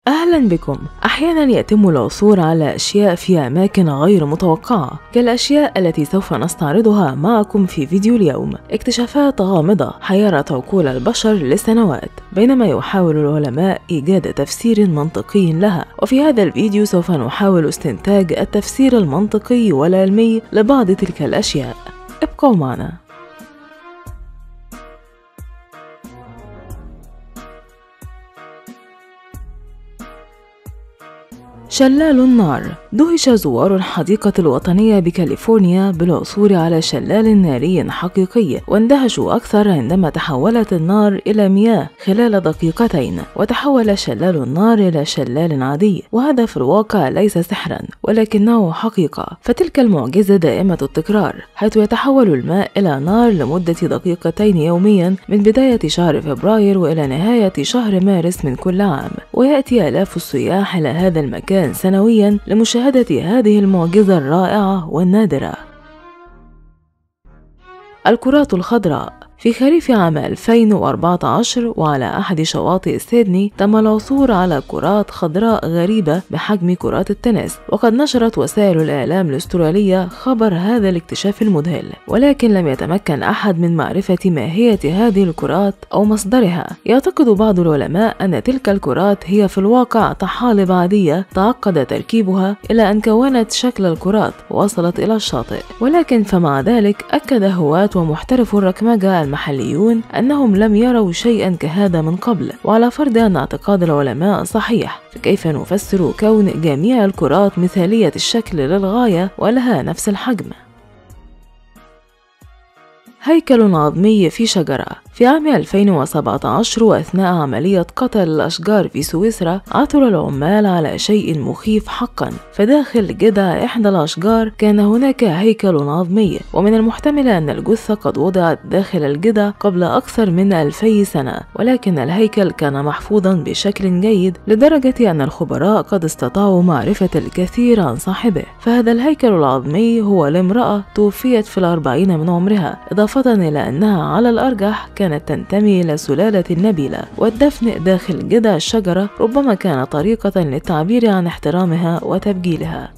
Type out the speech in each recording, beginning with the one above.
أهلا بكم. أحيانا يتم العثور على أشياء في أماكن غير متوقعة كالأشياء التي سوف نستعرضها معكم في فيديو اليوم. اكتشافات غامضة حيرت عقول البشر لسنوات بينما يحاول العلماء إيجاد تفسير منطقي لها، وفي هذا الفيديو سوف نحاول استنتاج التفسير المنطقي والعلمي لبعض تلك الأشياء. ابقوا معنا. شلال النار. دهش زوار الحديقة الوطنية بكاليفورنيا بالعثور على شلال ناري حقيقي، واندهشوا أكثر عندما تحولت النار إلى مياه خلال دقيقتين، وتحول شلال النار إلى شلال عادي، وهذا في الواقع ليس سحرا ولكنه حقيقة. فتلك المعجزة دائمة التكرار، حيث يتحول الماء إلى نار لمدة دقيقتين يوميا من بداية شهر فبراير وإلى نهاية شهر مارس من كل عام، ويأتي آلاف السياح إلى هذا المكان سنويا لمشاهدة هذه المعجزة الرائعة والنادرة. الكرات الخضراء. في خريف عام 2014 وعلى أحد شواطئ سيدني تم العثور على كرات خضراء غريبة بحجم كرات التنس، وقد نشرت وسائل الإعلام الأسترالية خبر هذا الاكتشاف المذهل، ولكن لم يتمكن أحد من معرفة ماهية هذه الكرات أو مصدرها. يعتقد بعض العلماء أن تلك الكرات هي في الواقع طحالب عادية تعقد تركيبها إلى أن كونت شكل الكرات ووصلت إلى الشاطئ، ولكن فمع ذلك أكد هواة ومحترفو الركمجة المحليون أنهم لم يروا شيئا كهذا من قبل. وعلى فرض أن اعتقاد العلماء صحيح، فكيف نفسر كون جميع الكرات مثالية الشكل للغاية ولها نفس الحجم؟ هيكل عظمي في شجرة. في عام 2017 وأثناء عملية قطع الأشجار في سويسرا عثر العمال على شيء مخيف حقا، فداخل جذع إحدى الأشجار كان هناك هيكل عظمي، ومن المحتمل أن الجثة قد وضعت داخل الجذع قبل أكثر من 2000 سنة، ولكن الهيكل كان محفوظا بشكل جيد لدرجة أن الخبراء قد استطاعوا معرفة الكثير عن صاحبه. فهذا الهيكل العظمي هو لامرأة توفيت في 40 من عمرها، إضافة إلى أنها على الأرجح كانت تنتمي إلى سلالة النبيلة، والدفن داخل جذع الشجرة ربما كان طريقة للتعبير عن احترامها وتبجيلها.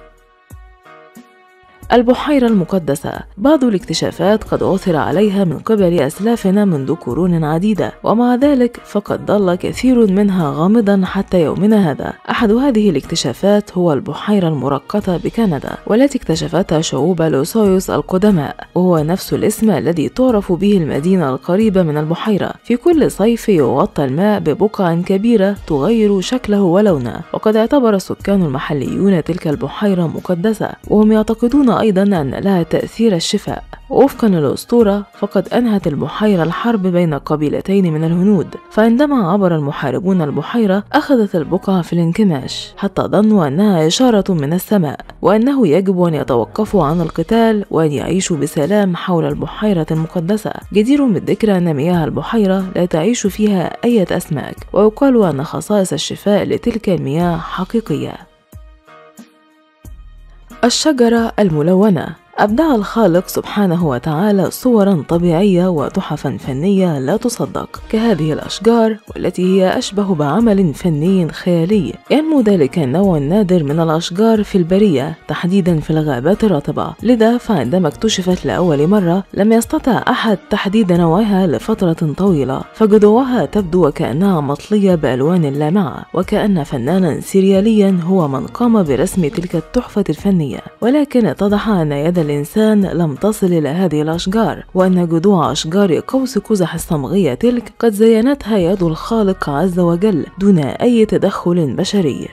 البحيرة المقدسة. بعض الاكتشافات قد عثر عليها من قبل أسلافنا منذ قرون عديدة، ومع ذلك فقد ظل كثير منها غامضا حتى يومنا هذا. أحد هذه الاكتشافات هو البحيرة المرقطة بكندا، والتي اكتشفتها شعوب لوسيوس القدماء، وهو نفس الاسم الذي تعرف به المدينة القريبة من البحيرة. في كل صيف يغطى الماء ببقع كبيرة تغير شكله ولونه، وقد اعتبر السكان المحليون تلك البحيرة مقدسة، وهم يعتقدون أيضا أن لها تأثير الشفاء. ووفقا للأسطورة فقد أنهت البحيرة الحرب بين قبيلتين من الهنود، فعندما عبر المحاربون البحيرة أخذت البقعة في الانكماش حتى ظنوا أنها إشارة من السماء، وأنه يجب أن يتوقفوا عن القتال وأن يعيشوا بسلام حول البحيرة المقدسة. جدير بالذكر أن مياه البحيرة لا تعيش فيها أي أسماك، ويقال أن خصائص الشفاء لتلك المياه حقيقية. الشجرة الملونة. أبدع الخالق سبحانه وتعالى صورا طبيعية وتحفا فنية لا تصدق كهذه الأشجار، والتي هي أشبه بعمل فني خيالي. ينمو ذلك النوع النادر من الأشجار في البرية، تحديدا في الغابات الرطبة، لذا فعندما اكتشفت لأول مرة لم يستطع أحد تحديد نوعها لفترة طويلة، فجذوعها تبدو وكأنها مطلية بألوان لامعة، وكأن فنانا سرياليا هو من قام برسم تلك التحفة الفنية. ولكن اتضح أن يد الإنسان لم تصل إلى هذه الأشجار، وأن جذوع أشجار قوس قزح الصمغية تلك قد زينتها يد الخالق عز وجل دون أي تدخل بشري.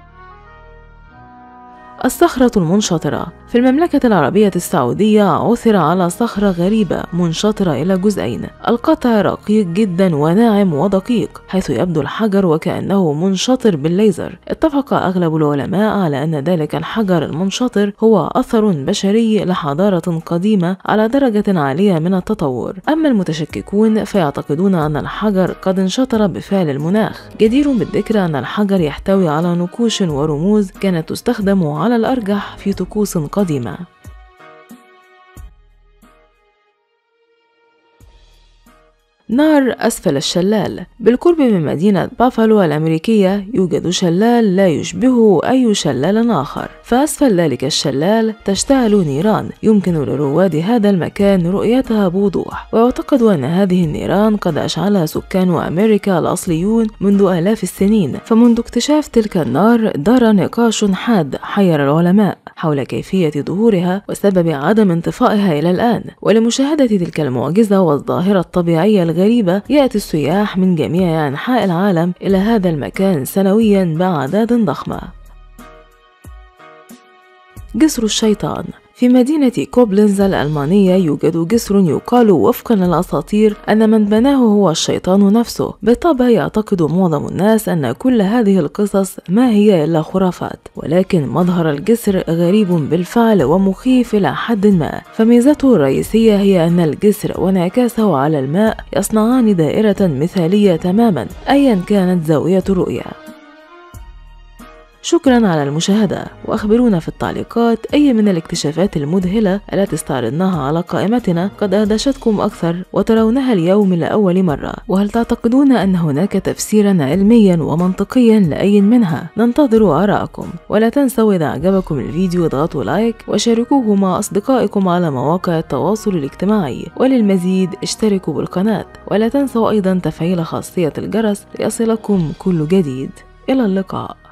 الصخرة المنشطرة. في المملكة العربية السعودية عثر على صخرة غريبة منشطرة إلى جزئين، القطع رقيق جدا وناعم ودقيق، حيث يبدو الحجر وكأنه منشطر بالليزر. اتفق أغلب العلماء على أن ذلك الحجر المنشطر هو أثر بشري لحضارة قديمة على درجة عالية من التطور، أما المتشككون فيعتقدون أن الحجر قد انشطر بفعل المناخ. جدير بالذكر أن الحجر يحتوي على نقوش ورموز كانت تستخدم على الأرجح في طقوس قديمة. نار أسفل الشلال. بالقرب من مدينة بافالو الأمريكية يوجد شلال لا يشبهه أي شلال آخر، فأسفل ذلك الشلال تشتعل نيران يمكن لرواد هذا المكان رؤيتها بوضوح، ويعتقد أن هذه النيران قد أشعلها سكان أمريكا الأصليون منذ آلاف السنين. فمنذ اكتشاف تلك النار دار نقاش حاد حير العلماء حول كيفية ظهورها وسبب عدم انطفائها إلى الآن. ولمشاهدة تلك المعجزة والظاهرة الطبيعية الغريبة يأتي السياح من جميع أنحاء العالم إلى هذا المكان سنويا بأعداد ضخمة. جسر الشيطان. في مدينة كوبلنز الألمانية يوجد جسر يقال وفقا للأساطير أن من بناه هو الشيطان نفسه. بالطبع يعتقد معظم الناس أن كل هذه القصص ما هي إلا خرافات، ولكن مظهر الجسر غريب بالفعل ومخيف إلى حد ما. فميزته الرئيسية هي أن الجسر وانعكاسه على الماء يصنعان دائرة مثالية تماما أيا كانت زاوية الرؤية. شكرا على المشاهدة، وأخبرونا في التعليقات أي من الاكتشافات المذهلة التي استعرضناها على قائمتنا قد أدهشتكم أكثر وترونها اليوم لأول مرة، وهل تعتقدون أن هناك تفسيرا علميا ومنطقيا لأي منها؟ ننتظر آراءكم، ولا تنسوا إذا أعجبكم الفيديو اضغطوا لايك وشاركوه مع أصدقائكم على مواقع التواصل الاجتماعي، وللمزيد اشتركوا بالقناة، ولا تنسوا أيضا تفعيل خاصية الجرس ليصلكم كل جديد. إلى اللقاء.